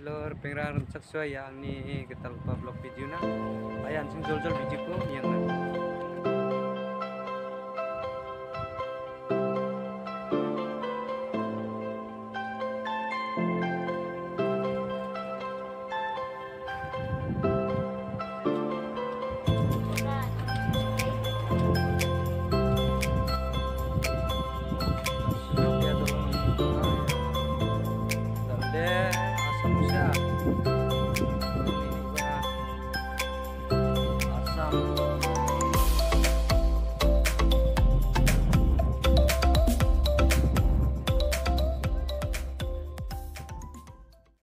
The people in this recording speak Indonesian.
lor pengrang rencak soy ya ni kita lupa vlog video na ayan sing jol video ko yan na asam siya ini ba asam